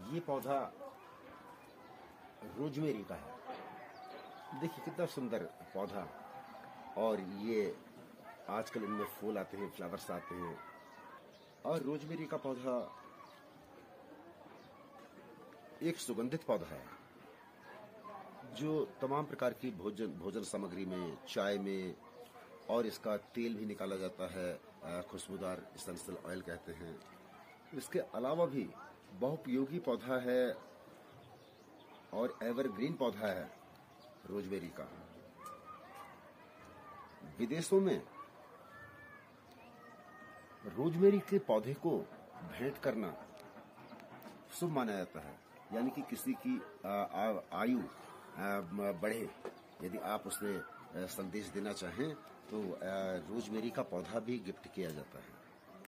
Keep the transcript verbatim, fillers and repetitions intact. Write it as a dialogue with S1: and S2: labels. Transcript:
S1: ये पौधा रोजमेरी का है। देखिए कितना सुंदर पौधा। और ये आजकल इनमें फूल आते हैं, फ्लावर्स आते हैं। और रोजमेरी का पौधा एक सुगंधित पौधा है जो तमाम प्रकार की भोजन भोजन सामग्री में, चाय में, और इसका तेल भी निकाला जाता है, खुशबूदार एसेंशियल ऑयल कहते हैं। इसके अलावा भी बहुपयोगी पौधा है और एवरग्रीन पौधा है रोजमेरी का। विदेशों में रोजमेरी के पौधे को भेंट करना शुभ माना जाता है, यानी कि किसी की आयु बढ़े, यदि आप उसे संदेश देना चाहें तो रोजमेरी का पौधा भी गिफ्ट किया जाता है।